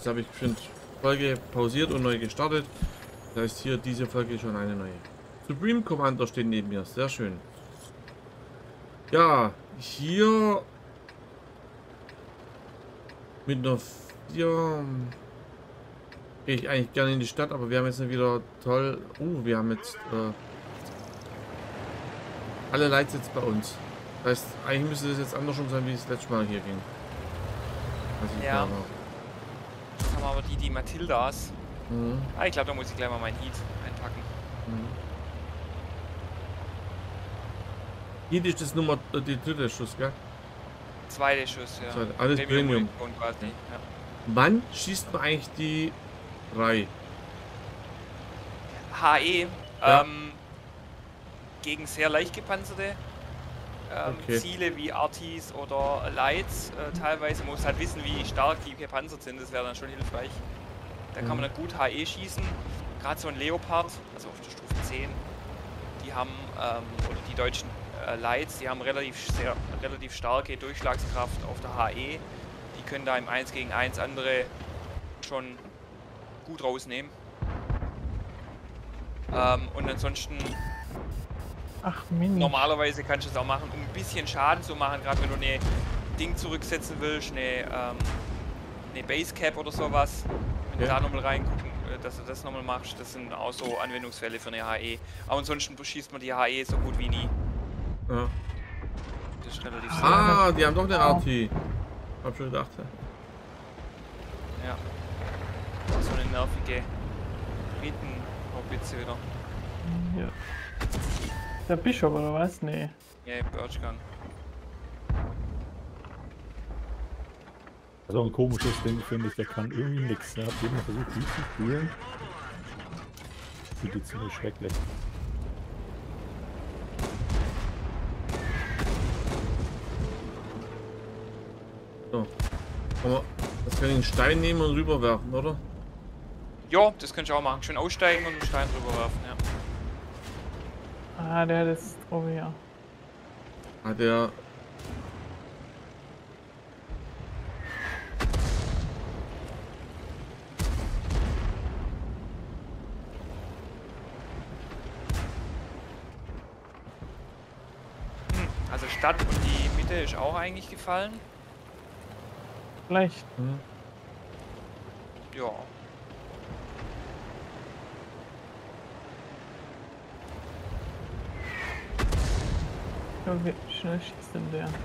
jetzt habe ich bestimmt Folge pausiert und neu gestartet. Das heißt hier diese Folge schon eine neue. Supreme Commander steht neben mir. Sehr schön. Ja, hier mit einer 4 gehe ich eigentlich gerne in die Stadt, aber wir haben jetzt wieder toll. Wir haben jetzt alle Lights jetzt bei uns. Das heißt, eigentlich müsste das jetzt andersrum sein, wie es letztes Mal hier ging. Ja. Jetzt haben wir aber die Matildas. Mhm. Ah, ich glaube, da muss ich gleich mal mein Heat einpacken. Mhm. Heat ist das Nummer, die dritte Schuss, gell? Zweite Schuss, ja. Zweite. Alles Premium. Quasi, ja. Wann schießt man eigentlich die 3? HE, Ja. gegen sehr leicht gepanzerte Okay. Ziele wie Artis oder Lights. Teilweise muss halt wissen, wie stark die gepanzert sind, das wäre dann schon hilfreich. Da kann man dann gut HE schießen. Gerade so ein Leopard, also auf der Stufe 10, die haben, oder die deutschen Lights, die haben relativ starke Durchschlagskraft auf der HE. Die können da im 1 gegen 1 andere schon gut rausnehmen. Und ansonsten, Ach, Mini. normalerweise kannst du es auch machen, um ein bisschen Schaden zu machen, gerade wenn du eine Ding zurücksetzen willst, eine Basecap oder sowas. Wenn du da nochmal reingucken, dass du das nochmal machst, das sind auch so Anwendungsfälle für eine HE. Aber ansonsten schießt man die HE so gut wie nie. Ja. Das ist relativ Die haben doch eine RT. Hab schon gedacht. Ja. So eine nervige Rietenhaubitze wieder. Ja. Der Bischof oder was? Nee. Ja, Birchgun. Also ein komisches Ding finde ich, der kann irgendwie nichts. Ne? Hab jeden Mal versucht, die zu spielen. Finde die ziemlich schrecklich. So. Aber das kann ich einen Stein nehmen und rüberwerfen, oder? Ja, das könnt ihr auch machen. Schön aussteigen und einen Stein drüber werfen, ja. Ah, der hat das drauf, ja. Hat der. Also Stadt und die Mitte ist auch eigentlich gefallen. Vielleicht. Hm. Ja. Ja, wie schnell schießt denn der? Nice.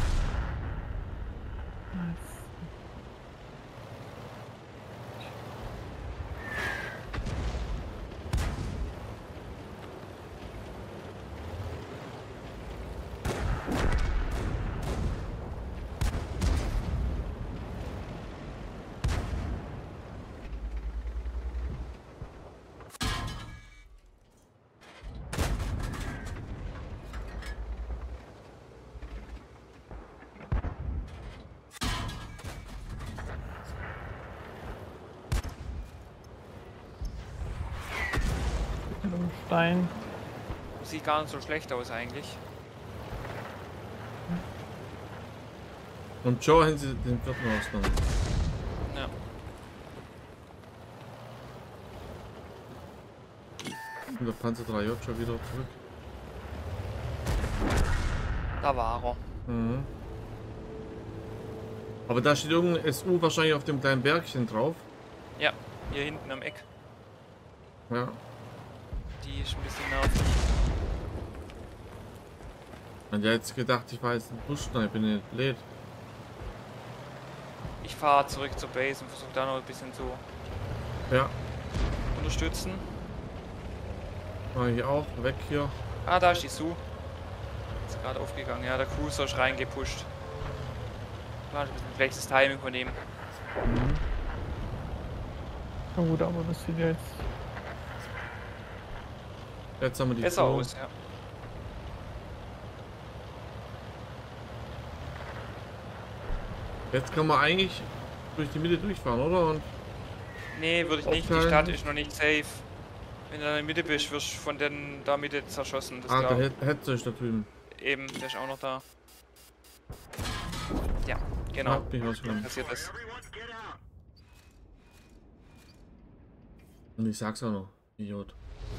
Mit einem Stein. Sieht gar nicht so schlecht aus eigentlich. Und Joe haben sie den vierten ausgenommen. Ja. Und der Panzer 3J schon wieder zurück. Da war er. Mhm. Aber da steht irgendein SU wahrscheinlich auf dem kleinen Bergchen drauf. Ja, hier hinten am Eck. Ja. Die ist ein bisschen nervig. Und der hat jetzt gedacht, ich war jetzt ein Buschner, ich bin nicht blöd. Ich fahre zurück zur Base und versuche da noch ein bisschen zu Ja, unterstützen. mach ich auch. Weg hier. Ah, da ist die Sue. Ist gerade aufgegangen. Ja, der Cruiser ist reingepusht. War ein bisschen schlechtes Timing von dem. Mhm. Na gut, aber das sieht ja jetzt. Jetzt haben wir die Besser Frau. aus, ja. Jetzt kann man eigentlich durch die Mitte durchfahren, oder? Und Nee, würde ich nicht. Die Aufteilen. Stadt ist noch nicht safe. Wenn du in der Mitte bist, wirst du von der Mitte zerschossen. Das der glaub Hetzer ist da drüben. eben, der ist auch noch da. Ja, genau. Hab mich Dann rausgenommen. passiert das. Und ich sag's auch noch, Idiot.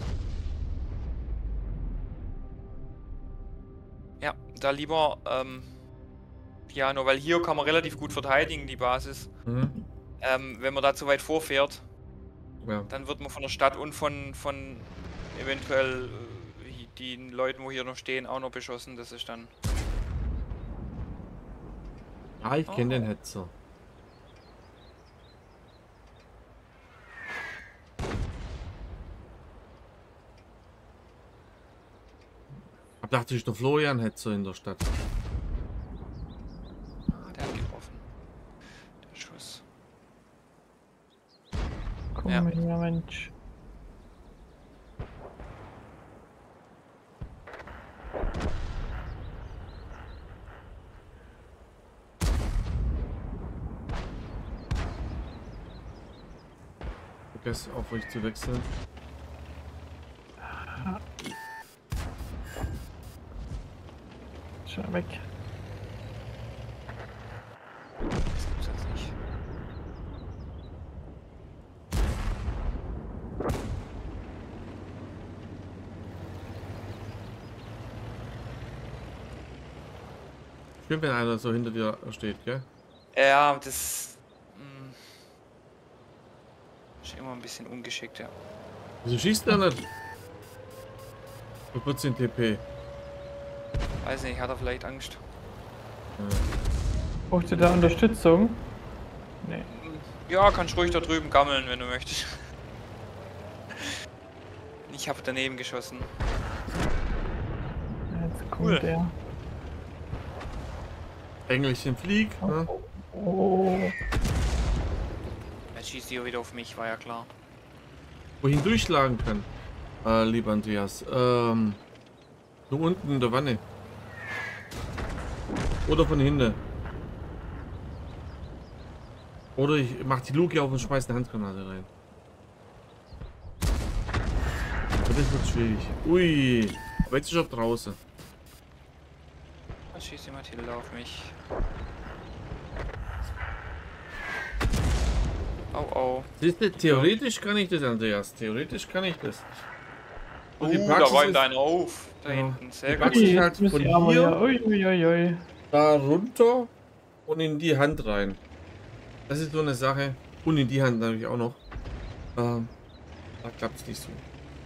Ja, da lieber Piano, weil hier kann man relativ gut verteidigen, die Basis. Mhm. Wenn man da zu weit vorfährt, Ja. dann wird man von der Stadt und von eventuell den Leuten, wo hier noch stehen, auch noch beschossen. Das ist dann... Ah, ich kenne Oh. den Hetzer. Ich dachte, ich der Florian Hetzer in der Stadt. Ah, der hat getroffen. Der Schuss. Komm Ja. her, Mensch. Vergesst auf euch zu wechseln. Schon weg. Das gibt's jetzt nicht. Schön, wenn einer so hinter dir steht, gell? Ja, das ist immer ein bisschen ungeschickt, ja. Wieso schießt der nicht? Vor 14 TP. Weiß nicht, hat er vielleicht Angst? Braucht ihr da Unterstützung? Nee. Ja, kannst ruhig da drüben gammeln, wenn du möchtest. Ich habe daneben geschossen. Jetzt kommt Cool. der. Engelchen flieg. Ne? Oh. Jetzt schießt die wieder auf mich, war ja klar. Wohin durchschlagen kann. Lieber Andreas. So unten in der Wanne. Oder von hinten. Oder ich mach die Luke auf und schmeiß eine Handgranate rein. Aber das wird schwierig. Ui. Aber jetzt ist er draußen. Jetzt schießt die Mathilde auf mich. Oh oh. Siehst du, theoretisch kann ich das, Andreas. Theoretisch kann ich das. Und die Da Praxis räumt ist einer auf. Da Ja. hinten. Sehr Die gut. Praxis- Ui, halt jetzt muss von ich aber hier- ja. Ui, ui, ui, ui. da runter und in die Hand rein. Das ist so eine Sache. Und in die Hand natürlich auch noch. Da klappt es nicht so.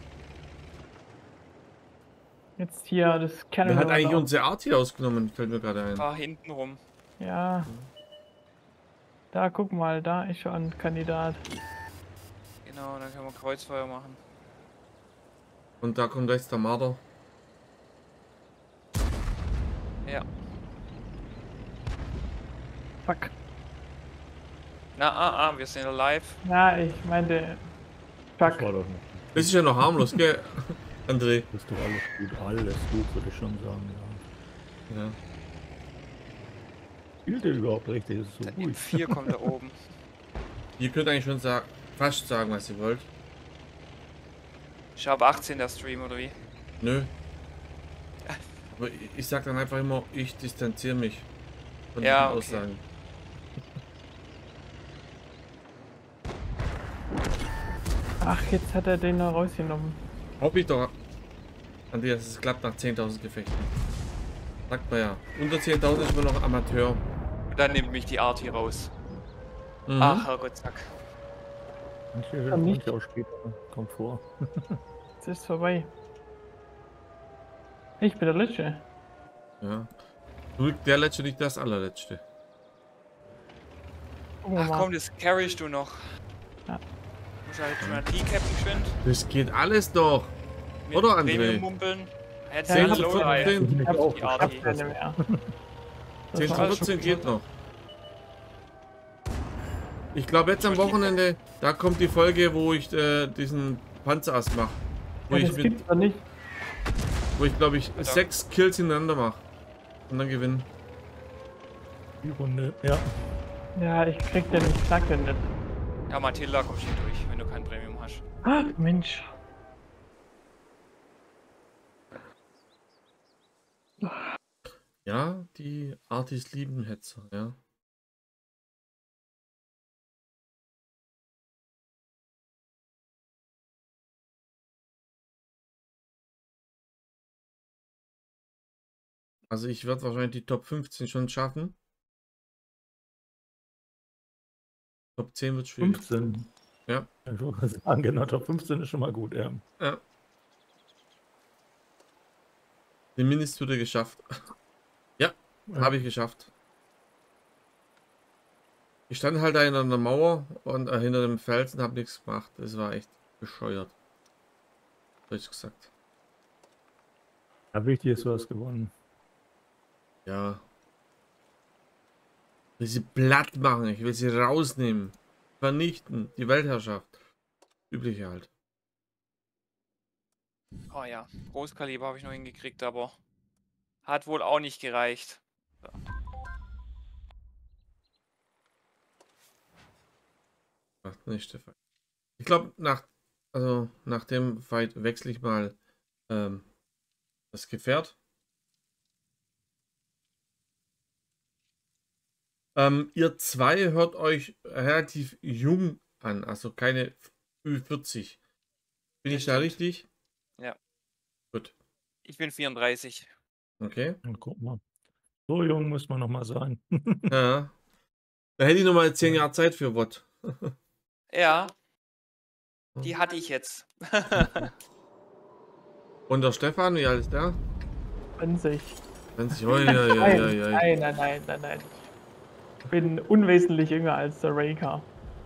Jetzt hier das Wer Cannon. hat eigentlich unsere Art hier ausgenommen? Fällt mir gerade ein. Da hinten rum. Ja. Da, guck mal, da ist schon ein Kandidat. Genau, dann können wir Kreuzfeuer machen. Und da kommt rechts der Marder. Ja. Fuck. Na, wir sind live. Ja, ich meinte. Das Fuck. war doch nicht. Das ist ja noch harmlos, gell? André. Das ist doch alles gut. Alles gut, würde ich schon sagen. Ja. Ja. Spielt ihr überhaupt richtig? Das ist so Der ruhig. M4 kommt da oben. Ihr könnt eigentlich schon fast sagen, was ihr wollt. Ich habe 18 der Stream, oder wie? Nö. Aber ich sag dann einfach immer, ich distanziere mich von Ja, diesen okay. Aussagen. Ach, jetzt hat er den noch rausgenommen. Hoffe ich doch. Andreas, es klappt nach 10.000 Gefechten. Sagt man ja. Unter 10.000 ist man noch Amateur. Und dann nimmt mich die Art hier raus. Mhm. Ach, Herrgott, zack. nicht. Manche auch später kommt vor. Jetzt ist vorbei. Ich bin der Letzte. Ja. Du, der letzte, nicht das allerletzte. Gucken wir Ach mal. komm, das carryst du noch. Ja. Muss halt schon mal Decappen geschwind. Das geht alles doch. Mit Oder, André? Premium-Mumpeln. Jetzt Ja, ja, ich hab Lowlight. 14, Ich hab Die ich Art hab hier. keine mehr. 10 war von alles 14 schon geht gut. noch. Ich glaube jetzt am Wochenende, da kommt die Folge, wo ich diesen Panzerass mache. Wo Ja, ich das mit, gibt's doch nicht. wo ich glaube ich 6 Kills hintereinander mache. Und dann gewinnen. Die Runde. Ja. Ja, ich krieg den nicht, sag den nicht. Ja, Matilda kommst nicht durch, wenn du kein Premium hast. Ah, Mensch. Ja, die Artis lieben Hetzer, ja. Also ich werde wahrscheinlich die Top 15 schon schaffen. Top 10 wird schwierig. 15. Ja. Ich würde sagen, genau, Top 15 ist schon mal gut, ja. Ja. Den Minister geschafft. Ja, habe ich geschafft. Ich stand halt da hinter einer Mauer und hinter dem Felsen, habe nichts gemacht. Das war echt bescheuert. Deutsch gesagt. Ja, wichtig ist, du hast gewonnen. Ja. Ich will sie platt machen, ich will sie rausnehmen. Vernichten, die Weltherrschaft. Übliche halt. Oh ja, Großkaliber habe ich noch hingekriegt, aber hat wohl auch nicht gereicht. So. Macht nicht, Stefan. Ich glaube, nach dem Fight wechsle ich mal das Gefährt. Ihr zwei hört euch relativ jung an, also keine Ü40. Bin ich da stimmt. richtig? Ja. Gut. Ich bin 34. Okay. Und guck mal. So jung muss man noch mal sein. Ja. Da hätte ich noch mal 10 Jahre Zeit für Wort. Ja, die hatte ich jetzt. Und der Stefan, wie alt ist der? 20. 20. Oi, oi, oi, oi, oi. Nein. Ich bin unwesentlich jünger als der Raker.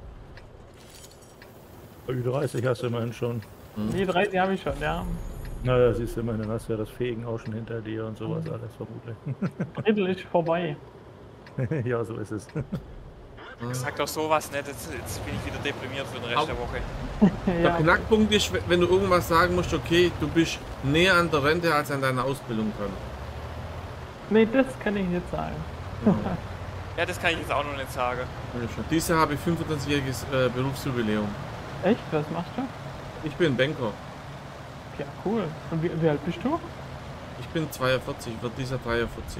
Ü30 hast du immerhin schon. Die 30 habe ich schon, ja. Na, da siehst du immerhin, dann hast du ja das Fegen auch schon hinter dir und sowas alles vermutlich. Drittel ist vorbei. Ja, so ist es. Sag doch sowas, ne? Jetzt bin ich wieder deprimiert für den Rest der Woche. Der Ja, Knackpunkt ist, wenn du irgendwas sagen musst, okay, du bist näher an der Rente als an deiner Ausbildung dran. nee, das kann ich nicht sagen. Ja, das kann ich jetzt auch noch nicht sagen. Dieses Jahr habe ich 25-jähriges Berufsjubiläum. Echt? Was machst du? Ich bin Banker. Ja, cool. Und wie alt bist du? Ich bin 42, wird dieser 43.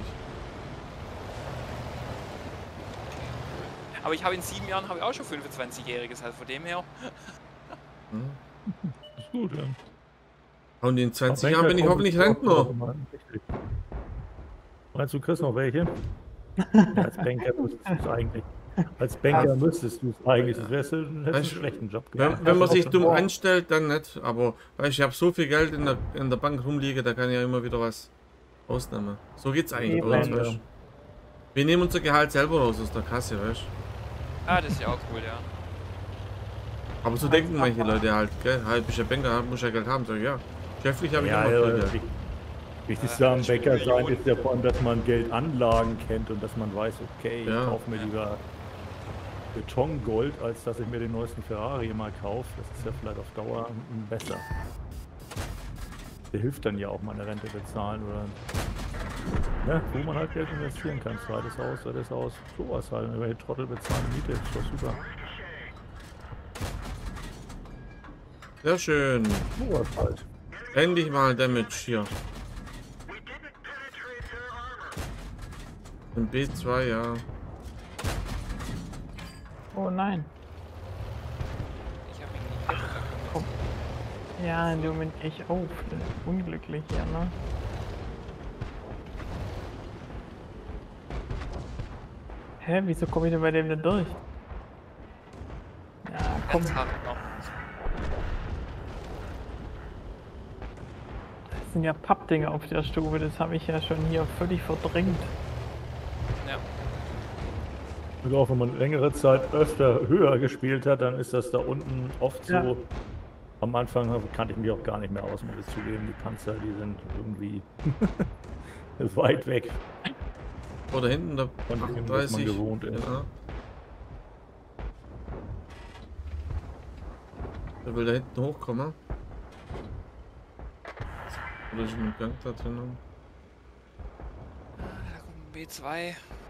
Aber ich habe in 7 Jahren auch schon 25-Jähriges, also von dem her. Hm. Ist gut, ja. Und in 20 Jahren bin ich hoffentlich Rentner. Meinst du, kriegst noch welche? Ja, als Banker müsstest du es eigentlich. Als Banker müsstest du es eigentlich. Das hättest du einen schlechten Job gemacht. Wenn man sich dumm anstellt, dann nicht. Aber weißt, ich habe so viel Geld in der Bank rumliegen, da kann ich ja immer wieder was ausnehmen. So geht's eigentlich bei uns, weißt. Wir nehmen unser Gehalt selber raus aus der Kasse, weißt. Ah, das ist ja auch cool, ja. Aber so denken manche Leute halt, gell? Halt, bist ja Banker, muss ja Geld haben. Sag ich, ja. Schäftlich habe ich Ja, immer ja, Geld. Wichtigste am Bäcker sein ist ja vor allem, dass man Geldanlagen kennt und dass man weiß, okay, ich kaufe mir lieber Betongold, als dass ich mir den neuesten Ferrari mal kaufe. Das ist ja vielleicht auf Dauer besser. Der hilft dann ja auch mal eine Rente bezahlen oder ne, wo man halt Geld investieren kann. Zweites Haus, drittes Haus, sowas halt. Welche Trottel bezahlen Miete, ist doch super. Sehr schön. Sowas halt. Endlich mal Damage hier. Im B2, ja. Oh nein. Ich habe ihn nicht gefunden. Ja, in dem Moment ich auf. Das ist unglücklich, ja, ne? Hä, wieso komme ich denn bei dem denn durch? Ja, komm. Ganz hart noch. Das sind ja Pappdinger auf der Stufe, das habe ich ja schon hier völlig verdrängt. Ja. Und auch wenn man längere Zeit öfter höher gespielt hat, dann ist das da unten oft so. Ja. Am Anfang kannte ich mich auch gar nicht mehr aus, muss ich zugeben. Die Panzer, die sind irgendwie weit weg. Oder hinten der Von dem, was man 38. gewohnt ist. Ja. Der will da hinten hochkommen. Oder ist ein Gang da drinnen? Da kommt ein B2.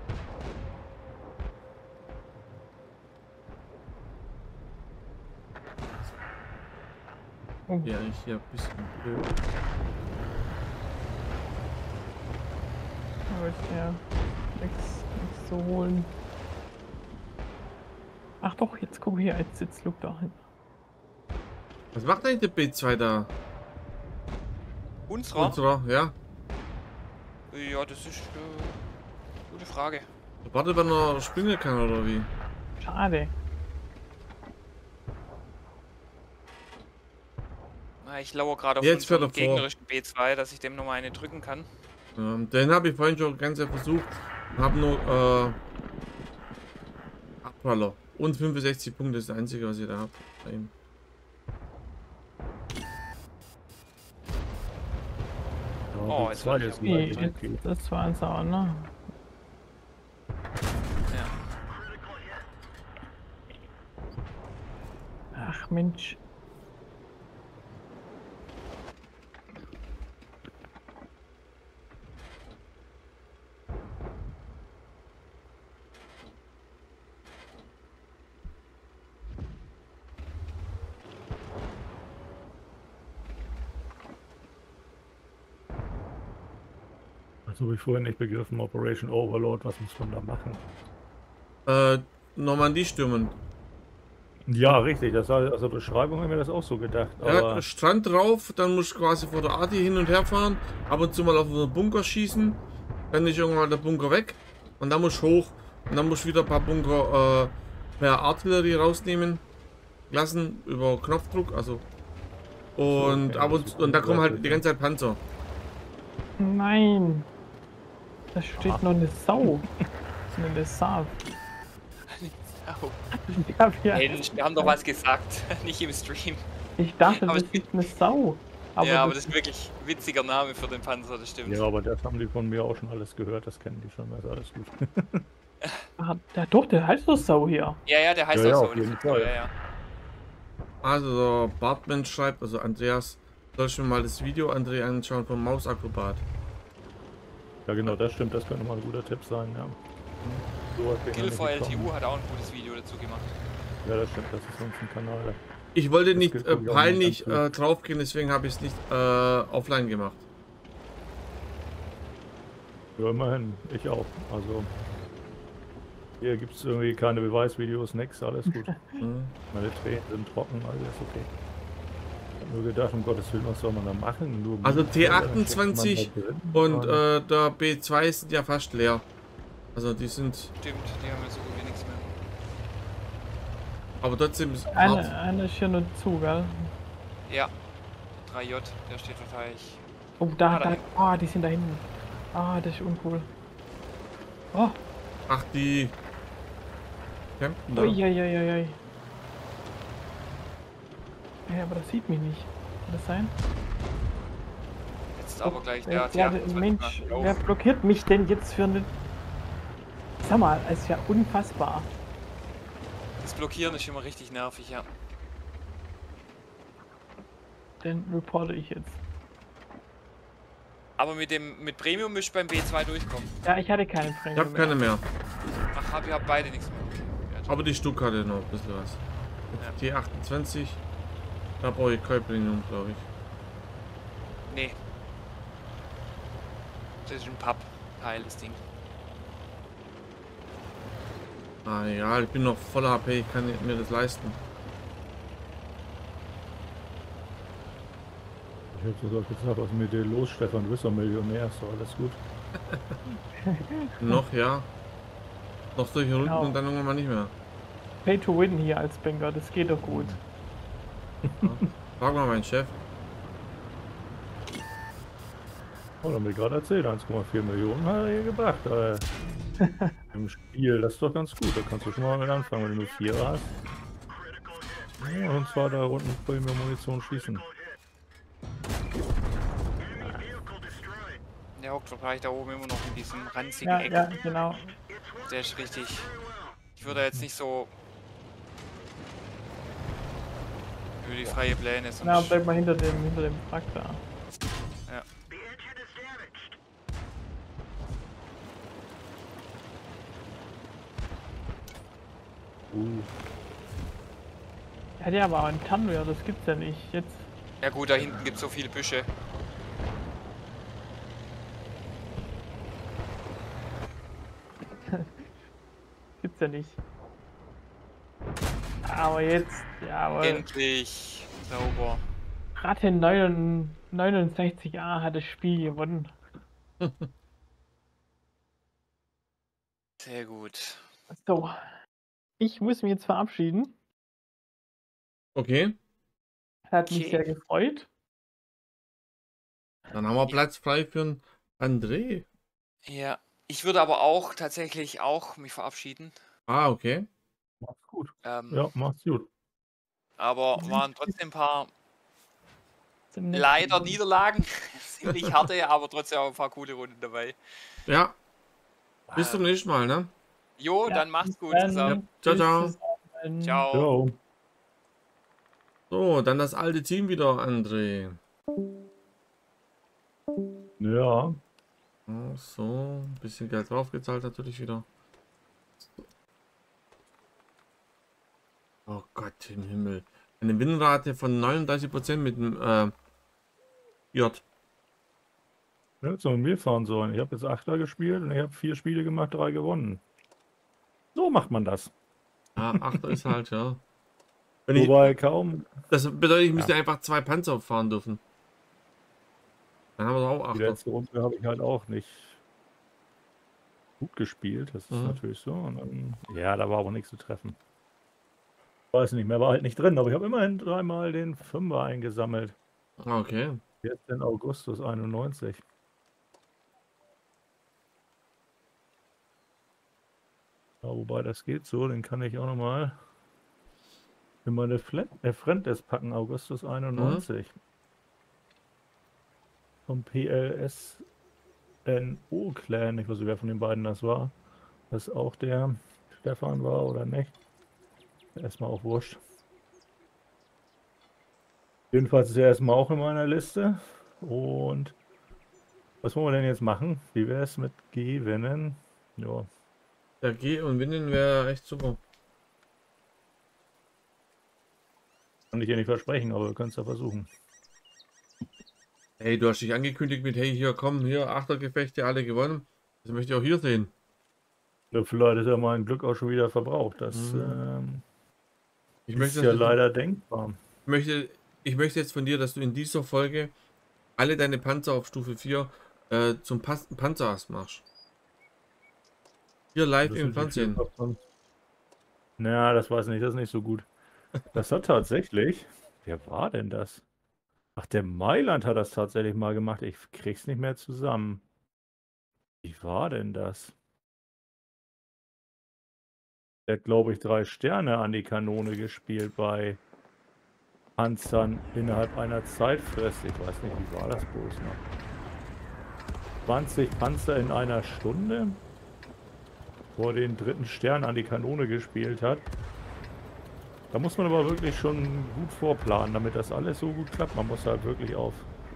Oh, Ja, ich hier ein bisschen blöd. aber ist ja nichts zu holen. Ach doch, jetzt guck hier, jetzt sitzt Luke da hinten. Was macht eigentlich der B2 da? Unserer? Unserer, ja. Ja, das ist gute Frage. Warte, wenn er springen kann oder wie? Schade. Na, ich lauere gerade auf Jetzt fährt unseren er vor. gegnerischen B2, dass ich dem nochmal eine drücken kann. Den habe ich vorhin schon ganz versucht. Habe nur Abpraller. Und 65 Punkte ist das einzige, was ich da habe. Bei ihm. Oh, jetzt war ist Nee, okay. das war ein Sauer, ne? Ja. Ach Mensch. Das habe ich vorhin nicht begriffen. Operation Overload, was muss man da machen? Normandie stürmen. Ja, richtig. Das war, also Beschreibung haben wir das auch so gedacht. Ja, Aber Strand drauf, dann musst du quasi vor der Arti hin und her fahren, ab und zu mal auf den Bunker schießen, dann ist irgendwann der Bunker weg und dann musst du hoch und dann musst du wieder ein paar Bunker per Artillerie rausnehmen lassen über Knopfdruck, also und okay, ab und da kommen halt die ganze Zeit Panzer. Nein. Da steht noch eine Sau. Eine Sau. Oh. Ich hab ja, Mensch, wir haben doch was gesagt, nicht im Stream. ich dachte, Aber das es ist eine Sau. Ja, aber das ist wirklich ein witziger Name für den Panzer, das stimmt. ja, aber das haben die von mir auch schon alles gehört. Das kennen die schon. Das ist alles gut. Ja, doch, der heißt doch Sau hier. Ja, der heißt Ja, ja, auch auf so. jeden Fall. Ja. Also der Bartman schreibt, also Andreas, soll ich mir mal das Video André anschauen vom Mausakrobat. Ja, genau, das stimmt. Das könnte mal ein guter Tipp sein. Ja. So Kill for LTU hat auch ein gutes Video dazu gemacht. Ja, das stimmt. Das ist sonst ein Kanal. Ich wollte Das nicht geht, glaub ich, auch peinlich nicht ganz draufgehen, deswegen habe ich es nicht offline gemacht. Ja, immerhin. Ich auch. Also hier gibt es irgendwie keine Beweisvideos, nix. Alles gut. Meine Tränen sind trocken, alles okay. Ich habe nur gedacht, um Gottes Willen, was soll man da machen? Nur Also Blutverdünner, T28 steckt man da drin. und der B2 sind ja fast leer. Also die sind, Stimmt, die haben ja so gut wie nichts mehr. aber trotzdem ist hart. Eine ist hier nur zu, gell? Ja. 3J, der steht wahrscheinlich. Oh, die sind da hinten. Ah, das ist uncool. Oh, Ach, die campen da. uiuiuiui. Ja, aber das sieht mich nicht. Kann das sein? Jetzt aber gleich Ja, der Mensch, T28 wer blockiert mich denn jetzt für eine... Sag mal, es ist ja unfassbar. Das Blockieren ist immer richtig nervig, ja. Den reporte ich jetzt. Aber mit Premium müsst ihr beim B2 durchkommen. Ja, ich hatte keine Ich Premium habe keine mehr. Ach, ihr habt beide nichts mehr. Ja, Aber die Stuck hatte noch ein bisschen was. T28, da brauche ich kein Premium, glaube ich. nee. Das ist ein Pappteil, das Ding. Ah, egal, ich bin noch voller HP, ich kann mir das leisten. Ich hätte sogar gesagt, was mit dir los, Stefan, du bist doch Millionär, ist doch alles gut. Noch, ja. Noch solche Runden Genau. und dann irgendwann nicht mehr. Pay to win hier als Banker, das geht doch gut. Frag mal meinen Chef. Oh, da haben wir gerade erzählt, 1,4 Millionen hat er hier gebracht. Im Spiel, das ist doch ganz gut, da kannst du schon mal mit anfangen, wenn du nur 4 hast. Ja, und zwar da unten Premium Munition schießen. Der hockt wahrscheinlich da oben immer noch in diesem ranzigen Ja, Eck. ja, genau. Der ist richtig. Ich würde jetzt nicht so über die freie Pläne, sonst Na, bleib mal hinter dem Wrack da. ja. Ja, der aber auch ein Tanwehr, das gibt's ja nicht. Jetzt. Ja gut, da hinten gibt es so viele Büsche. Gibt's ja nicht. Aber jetzt, jawohl. Endlich sauber. Ratte 69a hat das Spiel gewonnen. Sehr gut. So, ich muss mich jetzt verabschieden. Okay, Hat mich Okay. sehr gefreut. dann haben wir Platz frei für einen André. Ja. Ich würde aber auch tatsächlich auch mich verabschieden. Ah, okay. Macht's gut. Ähm, Ja, macht's gut. aber waren trotzdem ein paar Zum nächsten leider Mal. Niederlagen. Ziemlich harte, aber trotzdem auch ein paar coole Runden dabei. Ja, bis zum Ähm, nächsten Mal, ne? Jo, Ja, dann macht's bis gut dann. Ja, zusammen. ciao, Tschüss ciao. zusammen. Ciao. Ciao. So, dann das alte Team wieder, André. Ja, Oh, so, ein bisschen Geld draufgezahlt natürlich wieder. Oh Gott im Himmel. Eine Winnrate von 39% mit dem J. hätte so mit mir fahren sollen. Ich habe jetzt Achter gespielt und ich habe 4 Spiele gemacht, 3 gewonnen. So macht man das. Ah, 8 ist halt, ja. Wenn ich, Wobei kaum, das bedeutet, ich ja, müsste einfach 2 Panzer fahren dürfen. Dann haben wir doch auch die 8er. letzte Runde habe ich halt auch nicht gut gespielt. Das ist Mhm. natürlich so. Und dann, ja, da war aber nichts zu treffen. Weiß nicht mehr, war halt nicht drin, aber ich habe immerhin 3-mal den Fünfer eingesammelt. Ah, okay. Jetzt in Augustus 91. Ja, wobei das geht so, den kann ich auch nochmal in meine Friendes packen, Augustus Mhm. 91. Vom PLSNO-Clan, ich weiß nicht, wer von den beiden das war. Das auch der Stefan war oder nicht. Erstmal auch wurscht. Jedenfalls ist er erstmal auch in meiner Liste. Und was wollen wir denn jetzt machen? Wie wäre es mit gewinnen? Ja, Ja, G und Winnen wäre echt super. kann ich ja nicht versprechen, aber wir können es ja versuchen. Hey, du hast dich angekündigt mit, hey, hier, komm, hier, Achtergefechte, alle gewonnen. Das möchte ich auch hier sehen. Ja, vielleicht ist ja mein Glück auch schon wieder verbraucht. Das Mhm. Ich ist möchte, ja dass du, leider denkbar. möchte, ich möchte jetzt von dir, dass du in dieser Folge alle deine Panzer auf Stufe 4 zum Panzerast machst. Hier live Das im sind wie viel Fernsehen. davon? Na, das weiß ich nicht, das ist nicht so gut. Das hat tatsächlich. Wer war denn das? Ach, der Mailand hat das tatsächlich mal gemacht. Ich krieg's nicht mehr zusammen. Wie war denn das? Der hat, glaube ich, 3 Sterne an die Kanone gespielt bei Panzern innerhalb einer Zeitfrist. Ich weiß nicht, wie war das bloß noch? 20 Panzer in einer Stunde, wo er den 3. Stern an die Kanone gespielt hat. Da muss man aber wirklich schon gut vorplanen, damit das alles so gut klappt. Man muss halt wirklich auf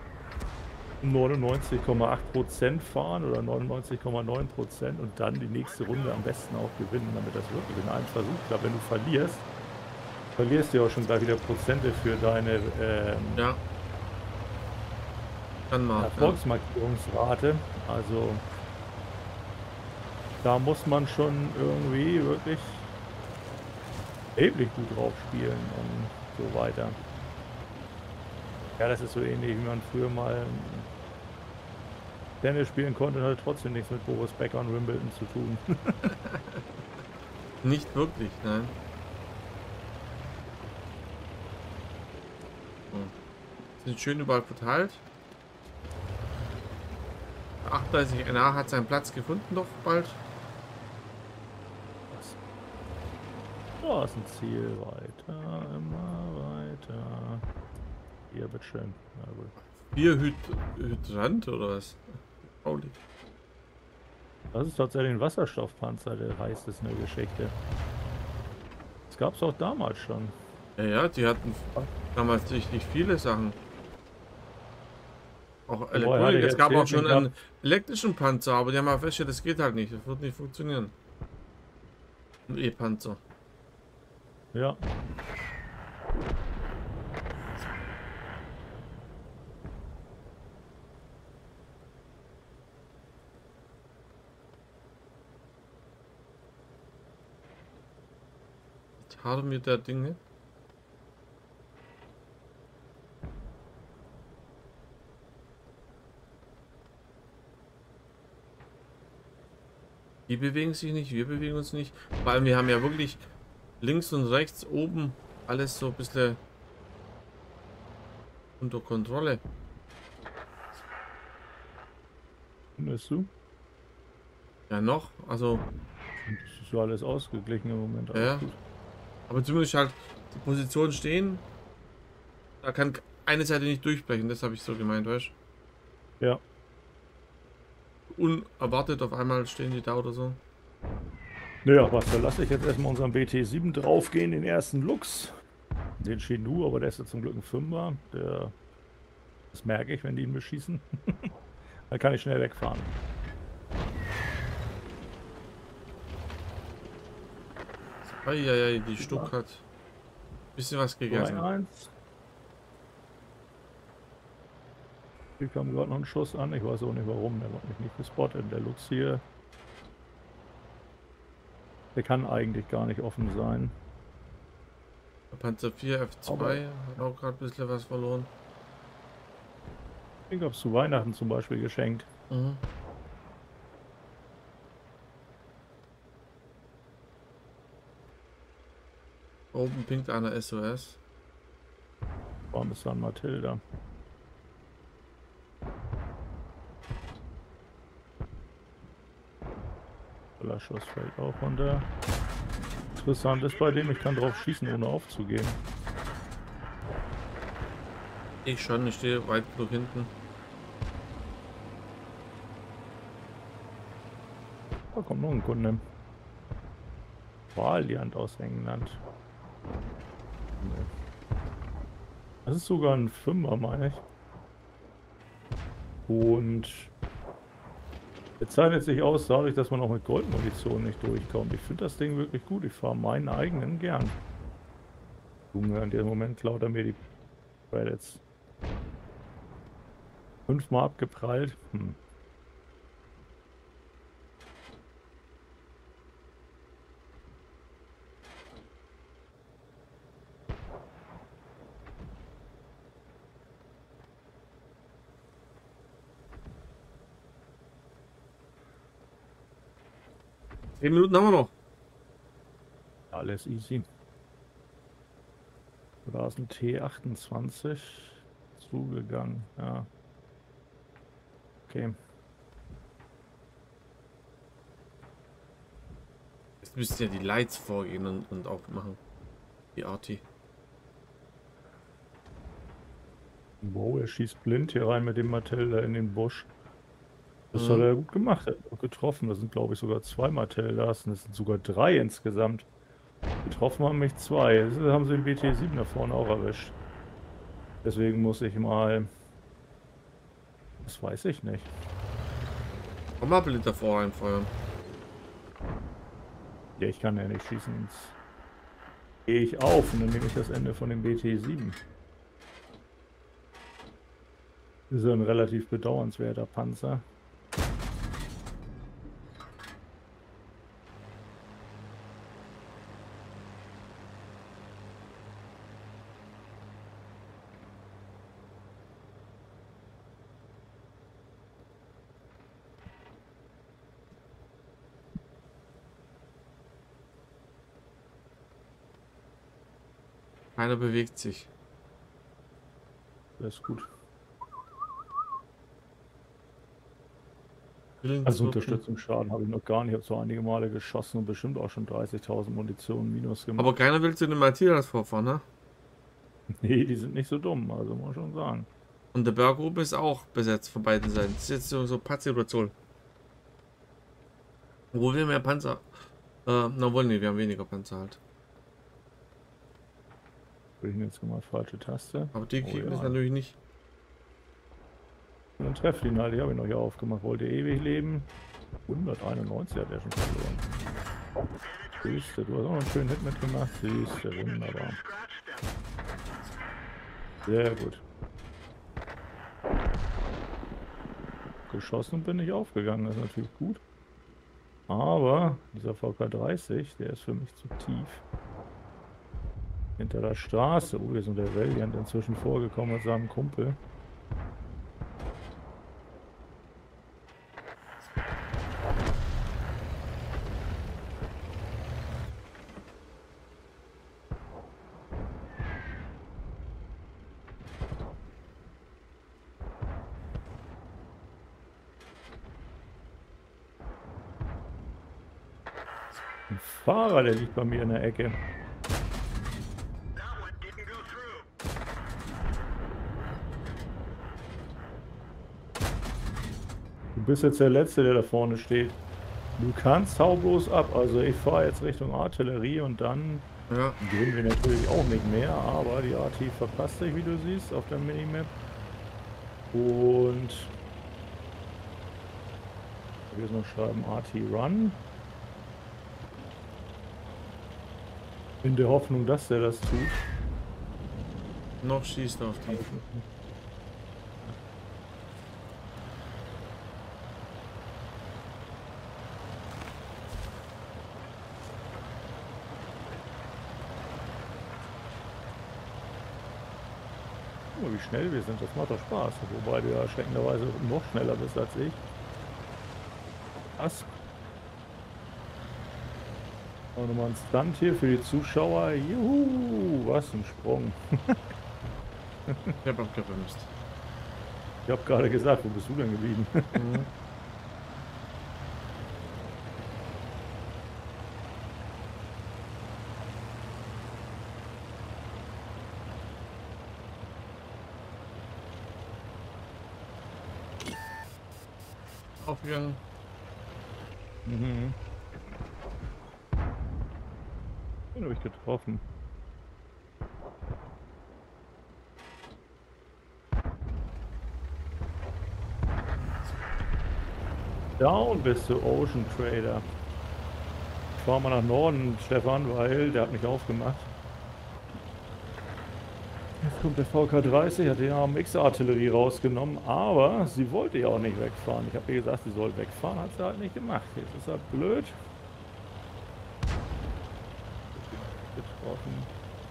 99,8% fahren oder 99,9% und dann die nächste Runde am besten auch gewinnen, damit das wirklich in einem Versuch klappt. Wenn du verlierst du ja auch schon gleich wieder Prozente für deine Ja. Kann man. Erfolgsmarkierungsrate. Also da muss man schon irgendwie wirklich erheblich gut drauf spielen und so weiter. Ja, das ist so ähnlich, wie man früher mal Tennis spielen konnte und hatte trotzdem nichts mit Boris Becker und Wimbledon zu tun. Nicht wirklich, nein. So. Sind schön überall verteilt. 38 NA hat seinen Platz gefunden, doch bald. Da ist ein Ziel, weiter, immer weiter. Hier, bitteschön. Na gut. 4 Hydrant oder was? Holy. Das ist tatsächlich ein Wasserstoffpanzer, der heißt es in der Geschichte. Das gab es auch damals schon. Ja, ja, die hatten damals richtig viele Sachen. Auch Elektronik. Es gab auch schon einen elektrischen Panzer, aber die haben auch festgestellt, das geht halt nicht. Das wird nicht funktionieren. Ein E-Panzer. Ja. Schade mit der Dinge. Die bewegen sich nicht, wir bewegen uns nicht. Vor allem, wir haben ja wirklich links und rechts oben alles so ein bisschen unter Kontrolle. Findest du? Ja, noch. Also, Das ist ja alles ausgeglichen im Moment. ja. Gut. Aber zumindest halt die Position stehen. Da kann eine Seite nicht durchbrechen, das habe ich so gemeint, weißt du? Ja. Unerwartet auf einmal stehen die da oder so. Naja, was, da lasse ich jetzt erstmal unseren BT7 draufgehen, den ersten Lux. Den Chenu, aber der ist ja zum Glück ein 5er. Das merke ich, wenn die ihn beschießen. Dann kann ich schnell wegfahren. Eieiei, die Stuck hat ein bisschen was gegessen. 2-1. Hier kam gerade noch ein Schuss an. Ich weiß auch nicht warum. Der wird mich nicht gespottet. Der Lux hier. Der kann eigentlich gar nicht offen sein. Der Panzer 4 F2 Aber hat auch gerade ein bisschen was verloren. ich habe es zu Weihnachten zum Beispiel geschenkt. Mhm. Oben pinkt einer SOS. Warum ist dann Matilda? Der Schuss fällt auch runter. Interessant ist bei dem, ich kann drauf schießen, ohne aufzugehen. Ich schon, ich stehe weit genug hinten. Da kommt noch ein Kunde. Valiant aus England. Das ist sogar ein 5er, meine ich. Und jetzt zeichnet sich aus, dadurch, dass man auch mit Goldmunition nicht durchkommt. Ich finde das Ding wirklich gut. Ich fahre meinen eigenen gern. Junge, in dem Moment klaut er mir die Credits. 5-mal abgeprallt. Zehn Minuten haben wir noch. Alles easy. Da ist ein T28 zugegangen. Ja. Okay. Jetzt müssten ja die Lights vorgehen und auch machen. Die Arti. Wow, er schießt blind hier rein mit dem Matilda in den Busch. Das hat er gut gemacht. Er hat auch getroffen. Das sind, glaube ich, sogar 2 Matildas. Und das sind sogar 3 insgesamt. Getroffen haben mich 2. Jetzt haben sie den BT7 da vorne auch erwischt. Deswegen muss ich mal... Das weiß ich nicht. Komm mal blind davor reinfeuern. Ja, ich kann ja nicht schießen. Jetzt gehe ich auf und dann nehme ich das Ende von dem BT7. Das ist ja ein relativ bedauernswerter Panzer. Keiner bewegt sich. Das ist gut. Willen Also zurück. Unterstützungsschaden habe ich noch gar nicht. Ich habe zwar einige Male geschossen und bestimmt auch schon 30.000 Munition minus gemacht. Aber keiner will zu den Matthias vorfahren, ne? Nee, die sind nicht so dumm, also muss man schon sagen. Und der Berg oben ist auch besetzt von beiden Seiten. Das ist jetzt so Pattsituation. Wo wir mehr Panzer... na wohl, nee, wir haben weniger Panzer halt. Ich jetzt mal falsche Taste. Aber die kriegen ja. das natürlich nicht. Und dann trefft ihn halt, die habe ich noch hier aufgemacht. Wollte ewig leben. 191 hat er schon verloren. Siehste, du hast auch noch einen schönen Hit mitgemacht. Siehste, wunderbar. Sehr gut. Geschossen und bin ich aufgegangen, das ist natürlich gut. Aber dieser VK30, der ist für mich zu tief. Hinter der Straße. Oh, hier ist der Valiant inzwischen vorgekommen mit seinem Kumpel. Ein Fahrer, der liegt bei mir in der Ecke. Du bist jetzt der Letzte, der da vorne steht. Du kannst, hau bloß ab. Also ich fahre jetzt Richtung Artillerie und dann gewinnen wir natürlich auch nicht mehr. Aber die AT verpasst sich, wie du siehst, auf der Minimap. Und hier ist noch schreiben AT Run. In der Hoffnung, dass der das tut. Noch schießt auf die. Oh, wie schnell wir sind, das macht doch Spaß. Wobei du ja erschreckenderweise noch schneller bist als ich. Was? Auch nochmal ein Stunt hier für die Zuschauer. Juhu, was ein Sprung. Ich hab abgebremst. Ich habe gerade gesagt, wo bist du denn geblieben? Mhm. Aufgegangen. Mhm. Den habe ich getroffen. Down bist du, Ocean Trader. Ich fahre mal nach Norden, Stefan, weil der hat mich aufgemacht. Jetzt kommt der VK30, hat die AMX-Artillerie rausgenommen, aber sie wollte ja auch nicht wegfahren. Ich habe ihr gesagt, sie soll wegfahren, hat sie halt nicht gemacht. Jetzt ist er blöd. Getroffen.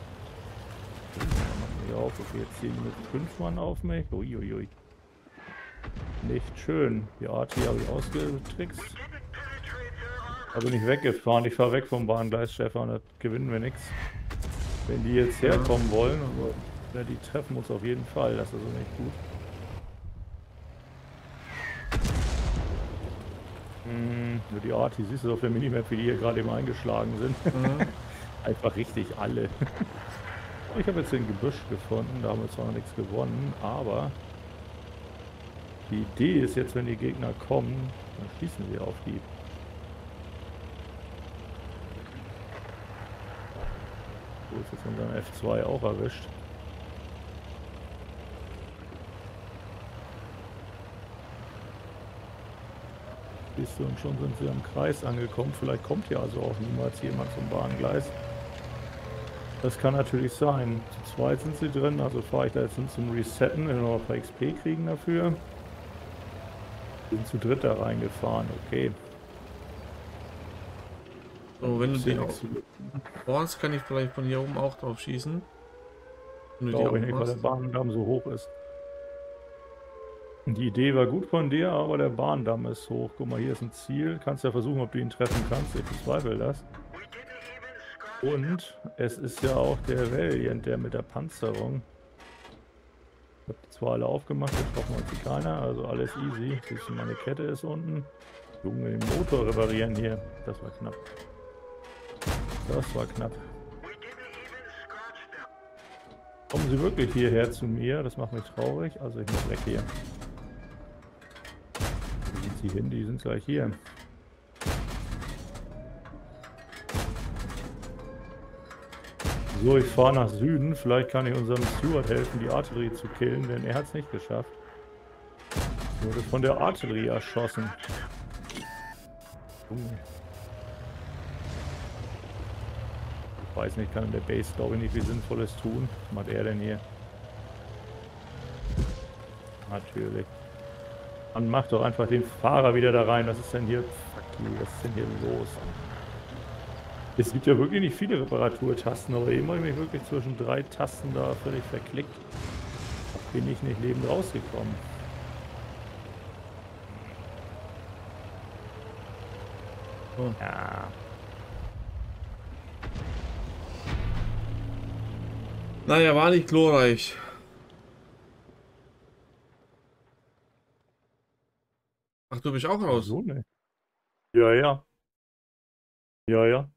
Macht mich auf, okay, jetzt ziehen mit 5 Mann auf mich. Uiuiui. Nicht schön. Die AT habe ich ausgetrickst. Da bin ich weggefahren. Ich fahre weg vom Bahngleis, Stefan. Da gewinnen wir nichts. Wenn die jetzt herkommen wollen, aber ja, die treffen uns auf jeden Fall. Das ist also nicht gut. Nur die AT, siehst du auf der Minimap, wie die hier gerade eben eingeschlagen sind. Einfach richtig alle. Ich habe jetzt den Gebüsch gefunden. Da haben wir zwar noch nichts gewonnen, aber die Idee ist jetzt, wenn die Gegner kommen, dann schießen wir auf die. So ist jetzt unseren F2 auch erwischt. Siehst du, und schon sind wir im Kreis angekommen. Vielleicht kommt ja also auch niemals jemand zum Bahngleis. Das kann natürlich sein. Zu zweit sind sie drin, also fahre ich da jetzt hin zum Resetten, wenn wir noch ein paar XP kriegen dafür. Wir sind zu dritt da reingefahren, okay. So, wenn du die warnst, kann ich vielleicht von hier oben auch drauf schießen. Glaube ich nicht, weil der Bahndamm so hoch ist. Die Idee war gut von dir, aber der Bahndamm ist hoch. Guck mal, hier ist ein Ziel. Kannst ja versuchen, ob du ihn treffen kannst. Ich bezweifle das. Und es ist ja auch der Valiant, der mit der Panzerung. Ich habe zwar alle aufgemacht, getroffen hat sie keiner, also alles easy. Siehst du, meine Kette ist unten. Junge, den Motor reparieren hier. Das war knapp. Das war knapp. Kommen sie wirklich hierher zu mir? Das macht mich traurig. Also ich muss weg hier. Wo sind sie hin? Die sind gleich hier. So, ich fahre nach Süden. Vielleicht kann ich unserem Steward helfen, die Artillerie zu killen, denn er hat es nicht geschafft. Wurde von der Artillerie erschossen. Ich weiß nicht, kann in der Base, glaube ich, nicht viel Sinnvolles tun. Was macht er denn hier? Natürlich. Man macht doch einfach den Fahrer wieder da rein. Was ist denn hier? Fuck you, was ist denn hier los? Es gibt ja wirklich nicht viele Reparaturtasten, aber eben habe ich mich wirklich zwischen 3 Tasten da völlig verklickt. Bin ich nicht lebend rausgekommen. Oh. Ja. Naja, war nicht glorreich. Ach, du bist auch raus? So, ne? Ja, ja. Ja, ja.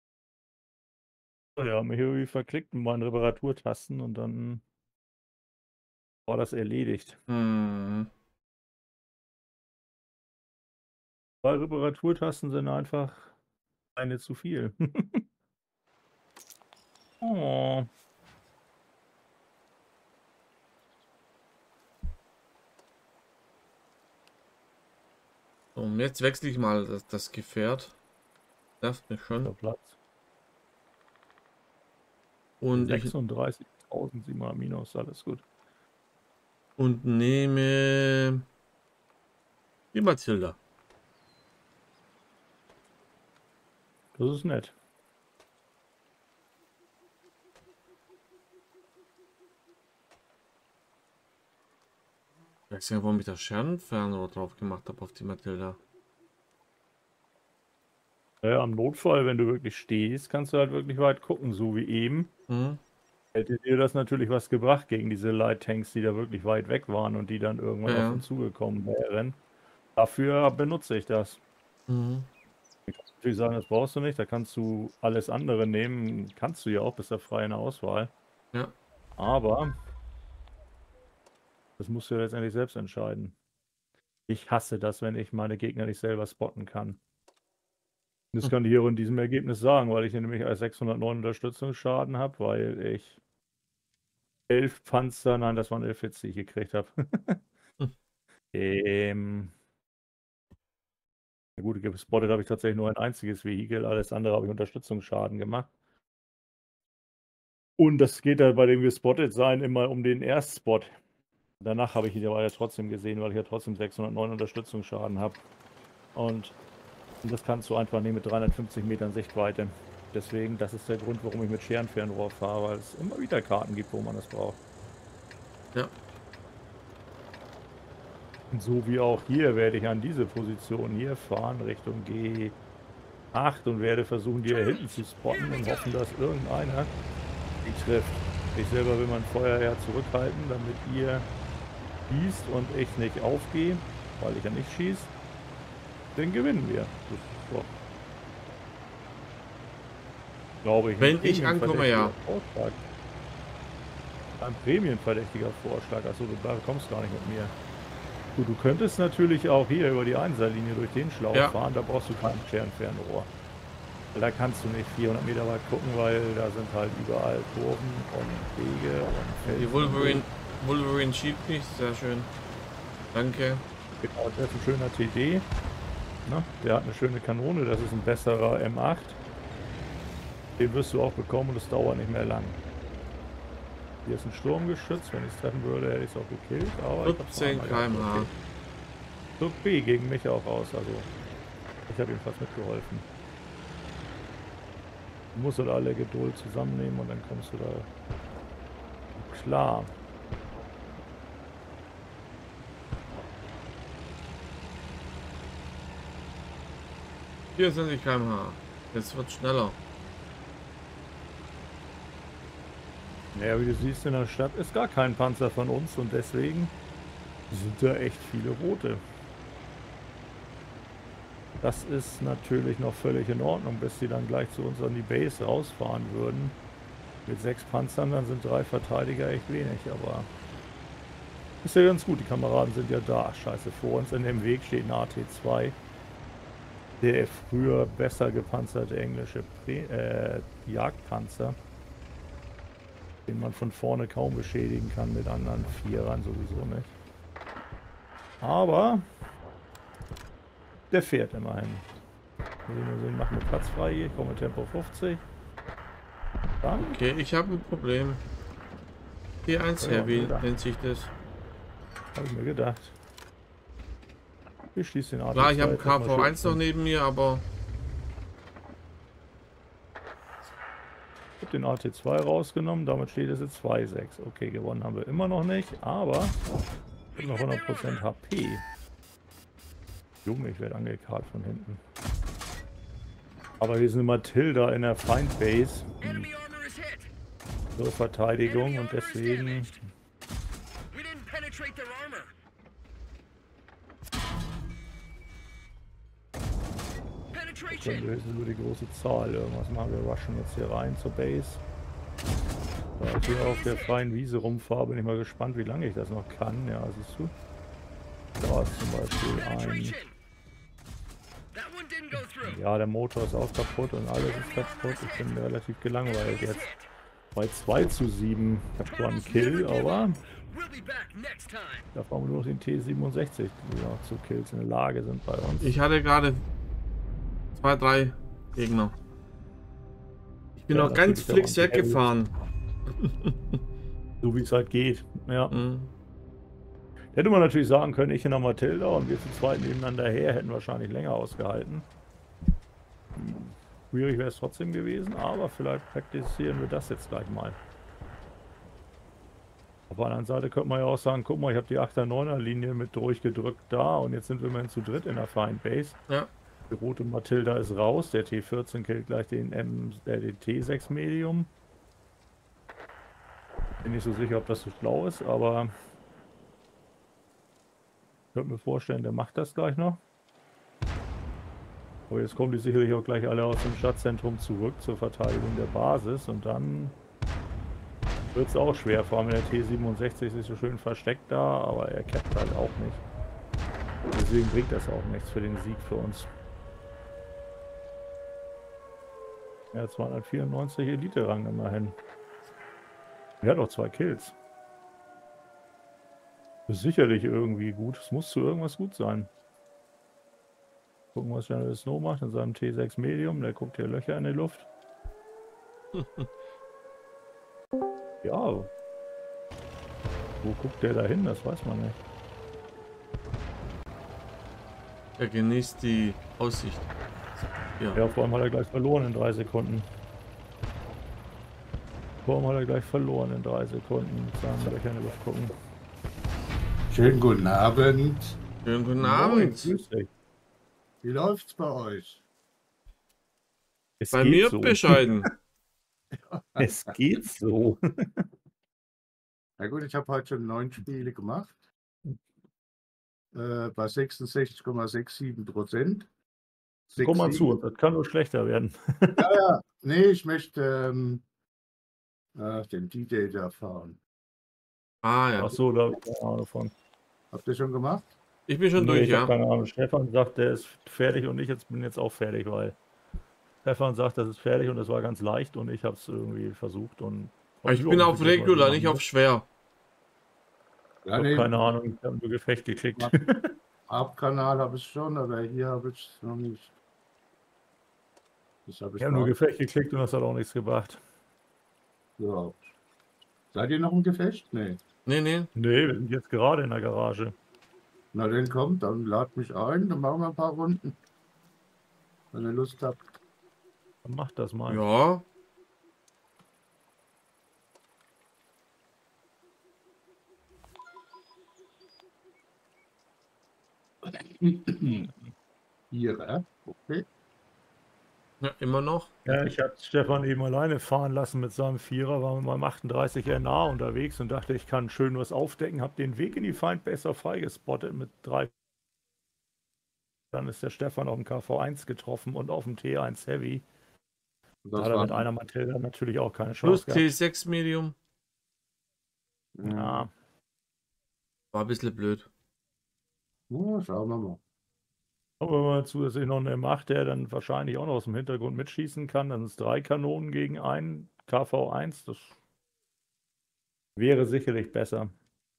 So, ja, mich irgendwie verklickt mit meinen Reparaturtasten und dann war das erledigt. Hm. Weil Reparaturtasten sind einfach eine zu viel. Oh. So, und jetzt wechsle ich mal das Gefährt. Nervt mich schon. Der Platz. Und 36.700 minus, alles gut. und nehme die Matilda. Das ist nett. Ich weiß nicht, warum ich das Scherenfernrohr drauf gemacht habe auf die Matilda. Ja, im Notfall, wenn du wirklich stehst, kannst du halt wirklich weit gucken, so wie eben. Hm? Hätte dir das natürlich was gebracht gegen diese Light Tanks, die da wirklich weit weg waren und die dann irgendwann auf Ja. uns zugekommen wären. Dafür benutze ich das. Mhm. Ich kann natürlich sagen, das brauchst du nicht, da kannst du alles andere nehmen, kannst du ja auch, bist ja frei in der Auswahl. Ja. Aber das musst du ja letztendlich selbst entscheiden. Ich hasse das, wenn ich meine Gegner nicht selber spotten kann. Das kann ich hier in diesem Ergebnis sagen, weil ich nämlich als 609 Unterstützungsschaden habe, weil ich 11 Panzer, nein, das waren 11 Hits, die ich gekriegt habe. Na gut, gespottet habe ich tatsächlich nur ein einziges Vehikel, alles andere habe ich Unterstützungsschaden gemacht. Und das geht halt bei dem gespottet sein immer um den Erstspot. Danach habe ich ihn aber ja trotzdem gesehen, weil ich ja trotzdem 609 Unterstützungsschaden habe. Und das kannst du einfach nicht mit 350 Metern Sichtweite. Deswegen, das ist der Grund, warum ich mit Scherenfernrohr fahre, weil es immer wieder Karten gibt, wo man das braucht. Ja. Und so wie auch hier werde ich an diese Position hier fahren, Richtung G8 und werde versuchen, die hier hinten zu spotten und hoffen, dass irgendeiner die trifft. Ich selber will mein Feuer ja zurückhalten, damit ihr schießt und ich nicht aufgehe, weil ich ja nicht schieße. Dann gewinnen wir. Das ist doch, glaube ich. Wenn ich ankomme, ja. Vorschlag. Ein prämienverdächtiger Vorschlag. Achso, du kommst gar nicht mit mir. Gut, du könntest natürlich auch hier über die Einserlinie durch den Schlauch fahren. Da brauchst du kein Scherenfernrohr. Da kannst du nicht 400 Meter weit gucken, weil da sind halt überall Kurven und Wege und Felsen. Die Wolverine schiebt mich, sehr schön. Danke. Genau, das ist ein schöner TD. Na, der hat eine schöne Kanone, das ist ein besserer M8. Den wirst du auch bekommen und es dauert nicht mehr lang. Hier ist ein Sturmgeschütz, wenn ich es treffen würde, hätte ich es auch gekillt. Aber 10 km/h. Druck B gegen mich auch aus, also ich habe ihm fast mitgeholfen. Du musst halt alle Geduld zusammennehmen und dann kommst du da klar. Hier sind die km/h. Jetzt wird schneller. Naja, wie du siehst, in der Stadt ist gar kein Panzer von uns und deswegen sind da echt viele rote. Das ist natürlich noch völlig in Ordnung, bis sie dann gleich zu uns an die Base rausfahren würden. Mit 6 Panzern, dann sind 3 Verteidiger echt wenig, aber ist ja ganz gut, die Kameraden sind ja da. Ach, scheiße, vor uns in dem Weg steht ein AT2. Der früher besser gepanzerte englische Jagdpanzer, den man von vorne kaum beschädigen kann, mit anderen Vierern sowieso nicht. Aber der fährt immerhin. Wir machen wir Platz frei hier, ich komme mit Tempo 50. Dann. Okay, ich habe ein Problem. T1 Heavy nennt sich das. Habe ich mir gedacht. Ich schließe den AT2. Klar, ich habe KV1 noch neben mir, aber ich habe den AT2 rausgenommen, damit steht es jetzt 2,6. Okay, gewonnen haben wir immer noch nicht, aber ich habe noch 100% HP. Junge, ich werde angekarrt von hinten. Aber hier ist eine Matilda in der Feindbase. Zur Verteidigung und deswegen. Können wir höchstens über die große Zahl irgendwas machen. Wir rushen jetzt hier rein zur Base. Da ich hier auf der freien Wiese rumfahre, bin ich mal gespannt, wie lange ich das noch kann. Ja, siehst du. Da ist zum Beispiel ein... Ja, der Motor ist auch kaputt und alles ist kaputt. Ich bin relativ gelangweilt jetzt. Bei 2:7. Ich habe zwar einen Kill, aber da fahren wir nur noch den T67, die noch zu Kills in der Lage sind bei uns. Ich hatte gerade 2, 3 Gegner. Ich bin noch ganz fix weggefahren. So wie es halt geht. Ja. Mhm. Hätte man natürlich sagen können, ich in der Matilda und wir zu zweit nebeneinander her, hätten wahrscheinlich länger ausgehalten. Schwierig wäre es trotzdem gewesen, aber vielleicht praktizieren wir das jetzt gleich mal. Auf der anderen Seite könnte man ja auch sagen, guck mal, ich habe die 8er, 9er Linie mit durchgedrückt da und jetzt sind wir immerhin zu dritt in der Feindbase. Ja. Die rote Matilda ist raus, der T14 killt gleich den T6 Medium. Bin nicht so sicher, ob das so schlau ist, aber ich könnte mir vorstellen, der macht das gleich noch. Aber jetzt kommen die sicherlich auch gleich alle aus dem Stadtzentrum zurück zur Verteidigung der Basis und dann wird es auch schwer, vor allem der T67 ist so schön versteckt da, aber er cappt halt auch nicht. Deswegen bringt das auch nichts für den Sieg für uns. Ja, 294 Elite-Rang immerhin. Er hat auch 2 Kills. Das ist sicherlich irgendwie gut. Es muss zu irgendwas gut sein. Gucken, was General Snow macht in seinem T6 Medium. Der guckt hier Löcher in die Luft. Ja. Wo guckt der da hin? Das weiß man nicht. Er genießt die Aussicht. Ja. Ja, vor allem hat er gleich verloren in 3 Sekunden. Vor allem hat er gleich verloren in 3 Sekunden. Mit seinen Löcher in die Luft gucken. Schönen guten Abend. Schönen guten Moin, Abend. grüß dich. Wie läuft's bei euch? Es Bei geht mir so. bescheiden. Es geht so. Na gut, ich habe heute schon 9 Spiele gemacht. Bei 66,67%. Komm mal zu, das kann nur schlechter werden. Ja, ja. Nee, ich möchte den D-Day da fahren. Ah ja. Ach so, da habe ich keine Ahnung von. Habt ihr schon gemacht? Ich bin schon Nee, durch, ich habe ja. keine Ahnung. Stefan sagt, der ist fertig und ich bin jetzt auch fertig, weil Stefan sagt, das ist fertig und das war ganz leicht und ich habe es irgendwie versucht. Und Aber ich bin auf Regular, nicht auf schwer. Ja, Ich nee, habe keine Ahnung, ich habe nur Gefecht geklickt. Hauptkanal habe ich schon, aber hier habe ich es noch nicht. Das habe Ich habe nur Gefecht geklickt und das hat auch nichts gebracht. ja. Seid ihr noch im Gefecht? Nee. Nee, nee. Nee, wir sind jetzt gerade in der Garage. Na, dann kommt, dann lad mich ein, dann machen wir ein paar Runden. Wenn ihr Lust habt. Dann mach das mal. Ja. Hier, okay. Ja, immer noch. Ja, ich habe Stefan eben alleine fahren lassen mit seinem Vierer, war mit meinem 38 RNA unterwegs und dachte, ich kann schön was aufdecken, habe den Weg in die Feind besser freigespottet mit 3. Dann ist der Stefan auf dem KV1 getroffen und auf dem T1 Heavy. Da hat er mit einer Matilda natürlich auch keine Plus Chance gehabt. T6 Medium. Ja, War ein bisschen blöd. Ja, schauen wir mal. aber wenn man zusätzlich noch eine macht, der dann wahrscheinlich auch noch aus dem Hintergrund mitschießen kann, dann sind es 3 Kanonen gegen einen KV1. Das wäre sicherlich besser.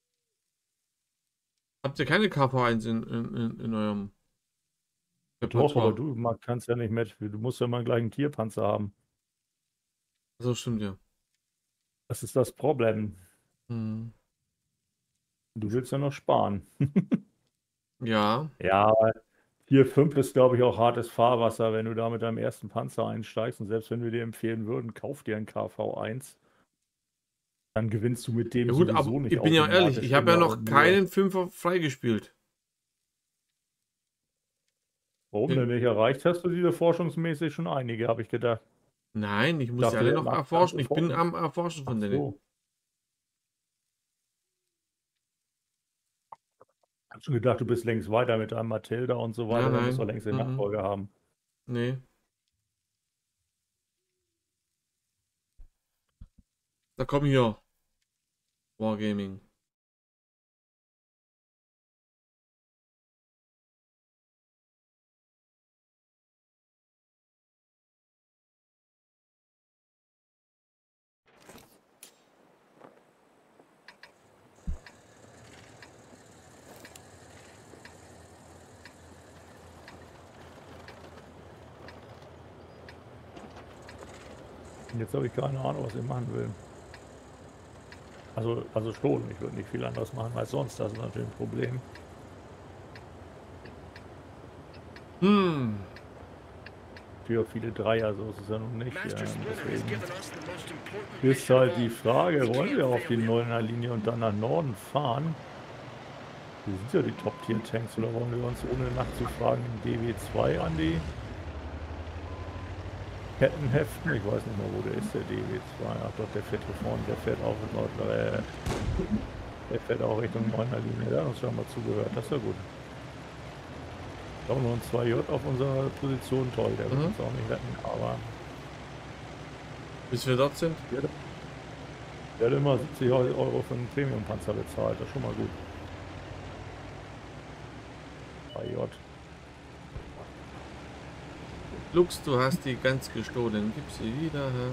Habt ihr keine KV1 in eurem Doch, aber Repertoire? du kannst ja nicht mit. Du musst ja mal gleich einen Tierpanzer haben. So stimmt ja. Das ist das Problem. Hm. Du willst ja noch sparen. Ja. Ja, aber Tier 5 ist, glaube ich, auch hartes Fahrwasser, wenn du da mit deinem ersten Panzer einsteigst. Und selbst wenn wir dir empfehlen würden, kauf dir einen KV1, dann gewinnst du mit dem Ja gut, aber sowieso nicht ich bin ja ehrlich, ich habe ja immer noch und keinen Fünfer freigespielt. Warum denn nicht? Erreicht hast du diese forschungsmäßig schon einige, habe ich gedacht. Nein, ich muss Dachte, die alle der noch macht erforschen. ganze Ich bin Forschung. am Erforschen von Ach denen. so. Ich habe schon gedacht, du bist längst weiter mit deinem Matilda und so weiter. Nein, Dann musst du nein. längst den Mhm. Nachfolger haben. Nee. Da komm hier. Wargaming. Jetzt habe ich keine Ahnung, was ich machen will. Also schon, ich würde nicht viel anders machen als sonst, das ist natürlich ein Problem. Für viele Dreier, so ist es ja noch nicht. Deswegen ist halt die Frage, wollen wir auf die 9er Linie und dann nach Norden fahren? Wir sind ja die Top-Tier-Tanks, oder wollen wir uns ohne nachzufragen im DW2 an die Ketten heften? Ich weiß nicht mehr, wo der ist, der DW2. Ach doch, der fährt hier vorne, der fährt auch Richtung 9er Linie. Der hat uns schon mal zugehört, das ist ja gut. Wir haben nur ein 2J auf unserer Position, toll, der wird uns auch nicht retten, aber... Bis wir dort sind? Der hat immer 70 Euro für einen Premium-Panzer bezahlt, das ist schon mal gut. 2J. Lux, du hast die ganz gestohlen. Gib sie wieder her.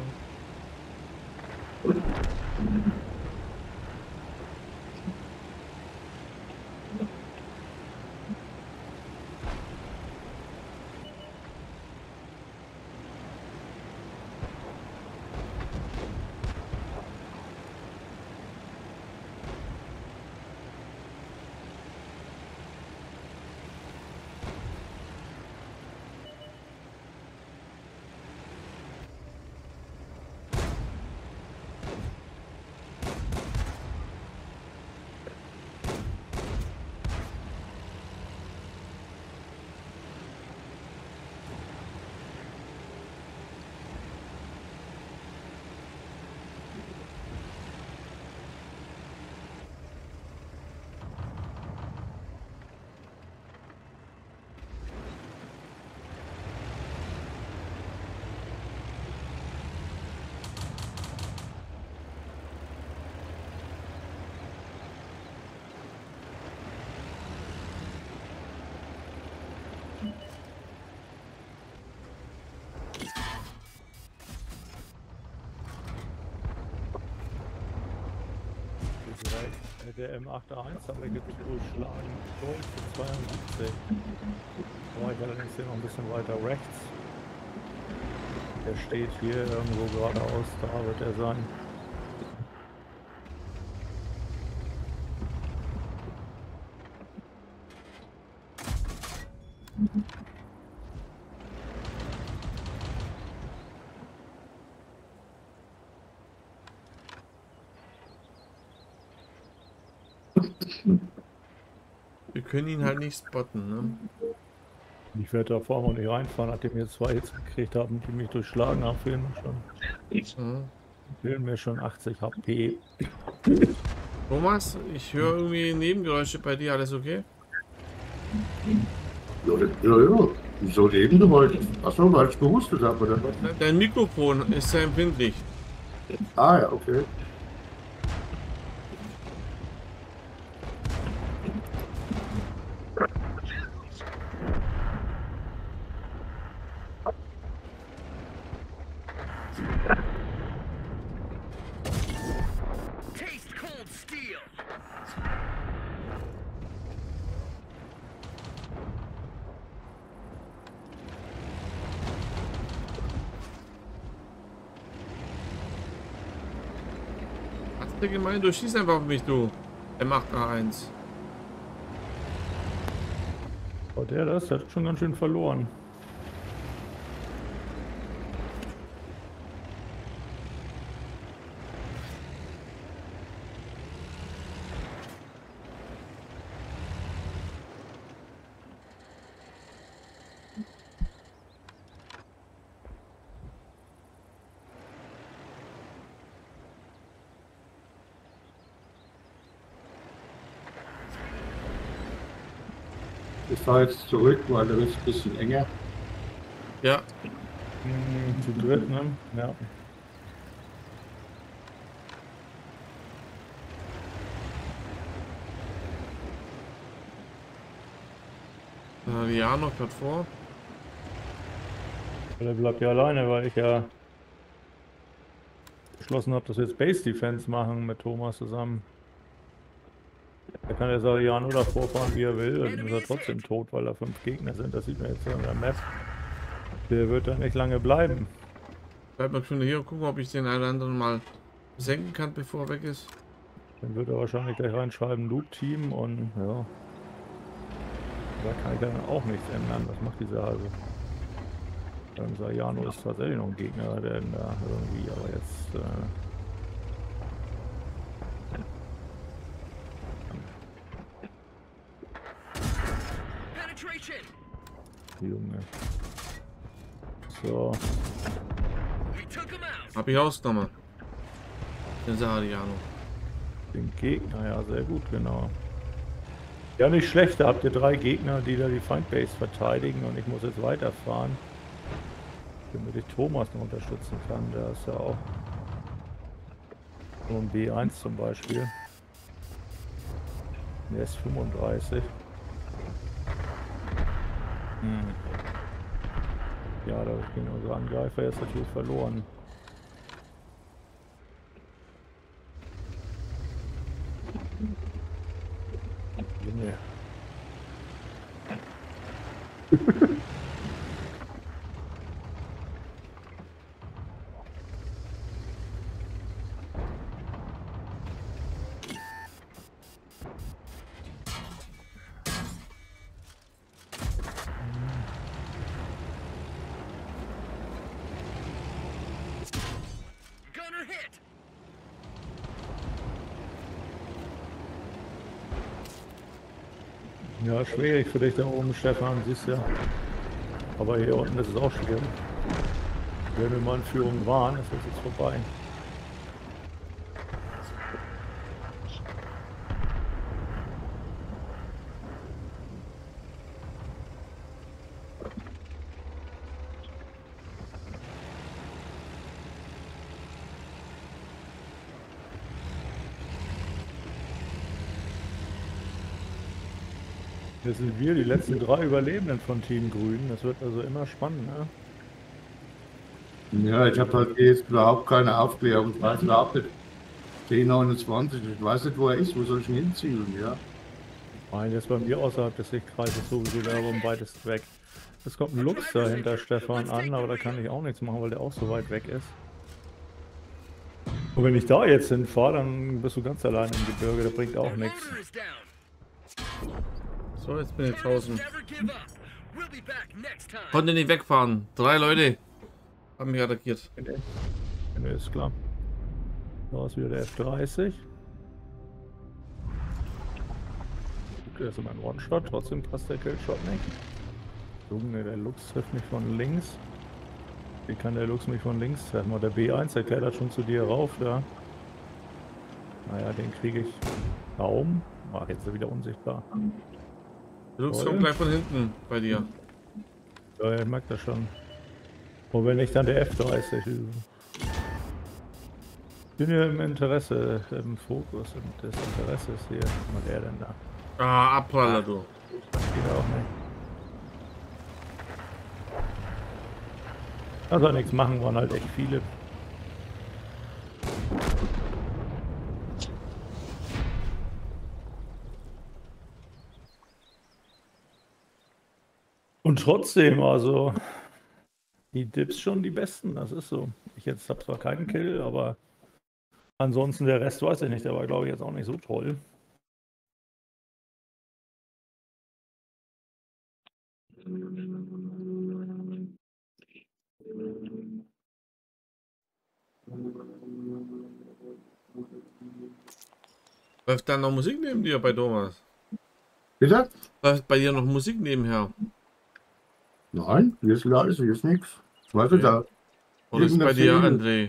Der M8A1 haben wir durchschlagen. Gold für 72. Da war ich allerdings hier noch ein bisschen weiter rechts. Der steht hier irgendwo geradeaus, da wird er sein. Wir können ihn halt nicht spotten, ne? Ich werde da vorne nicht reinfahren, nachdem wir 2 Hits gekriegt haben, die mich durchschlagen haben, fehlen mir schon 80 HP. Thomas, ich höre irgendwie Nebengeräusche bei dir, alles okay? Ja. Wieso Nebengeräusche? Achso, weil ich gehustet habe, oder was? Dein Mikrofon ist sehr empfindlich. Ah ja, okay. Gemeint, du schießt einfach auf mich, du M8A1. Oh, der hat schon ganz schön verloren. Ich fahre jetzt zurück, weil der ist ein bisschen enger. Ja. Zu dritt, ne? Ja. Ja, noch gerade vor. Der bleibt ja alleine, weil ich ja beschlossen habe, dass wir jetzt Base Defense machen mit Thomas zusammen. Da kann der Sariano davor fahren, wie er will, und dann ist er trotzdem tot, weil da 5 Gegner sind. Das sieht man jetzt an der Map. Der wird da nicht lange bleiben. Bleib mal schön hier und gucken, ob ich den einen oder anderen mal senken kann, bevor er weg ist. Dann wird er wahrscheinlich gleich reinschreiben, Loop-Team, und ja. Da kann ich dann auch nichts ändern. Was macht dieser also? Sariano ist tatsächlich noch ein Gegner, der da irgendwie, aber jetzt. Junge. So. Hab ich ausgenommen. Den Sariano. Den Gegner, ja, sehr gut, genau. Ja, nicht schlecht, da habt ihr 3 Gegner, die da die Feindbase verteidigen, und ich muss jetzt weiterfahren, damit ich Thomas noch unterstützen kann. Der ist ja auch so ein B1 zum Beispiel. Der ist 35. Ja, da ging unser Angreifer jetzt natürlich verloren. Junge. Ja, schwierig für dich da oben, Stefan, siehst ja. Aber hier unten ist es auch schwierig. Wenn wir mal in Führung waren, ist das jetzt vorbei. Jetzt sind wir die letzten 3 Überlebenden von Team Grün. Das wird also immer spannend, ne? Ja, ich habe halt jetzt überhaupt keine Aufklärung. Ich weiß überhaupt nicht. T29, ich weiß nicht, wo er ist. Wo soll ich ihn hinziehen? Ja. Nein, jetzt bei mir außerhalb des Sichtkreises sowieso der am weitest weg. Es kommt ein Lux da hinter Stefan an, aber da kann ich auch nichts machen, weil der auch so weit weg ist. Und wenn ich da jetzt hinfahre, dann bist du ganz allein im Gebirge, das bringt auch nichts. So, jetzt bin ich draußen. Konnte nicht wegfahren. 3 Leute haben mich attackiert. Nee, ist klar. Da ist wieder der F30. Der ist immer ein One-Shot, trotzdem passt der Killshot nicht. Junge, der Lux trifft mich von links. Wie kann der Lux mich von links treffen? Und der B1, der klettert schon zu dir rauf, da. Naja, den kriege ich kaum. Ach, jetzt ist er wieder unsichtbar. Der Lux kommt gleich von hinten bei dir. Ja, ich mag das schon. Und wenn nicht, dann der F30. Ich bin ja im Interesse, im Fokus des Interesses hier. Was macht er denn da? Ah, Abpraller, du. Das geht auch nicht. Da soll nichts machen, waren halt echt viele. Und trotzdem, also die Dips schon die besten, das ist so. Ich jetzt habe zwar keinen Kill, aber ansonsten der Rest weiß ich nicht, der war glaube ich jetzt auch nicht so toll. Läuft da noch Musik neben dir bei Thomas? Bitte? Läuft bei dir noch Musik nebenher? Nein, hier ist leise, hier ist nichts. Was ist da? Oder ist bei dir André?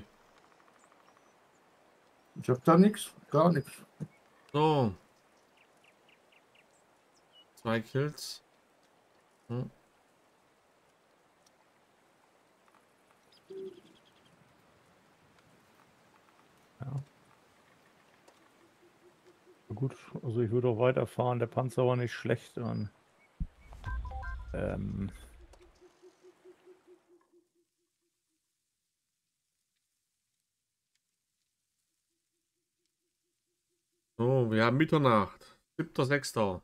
Ich hab da nichts, gar nichts. So. 2 Kills. Hm. gut, also ich würde auch weiterfahren. Der Panzer war nicht schlecht. Und, So, wir haben Mitternacht. 7.6.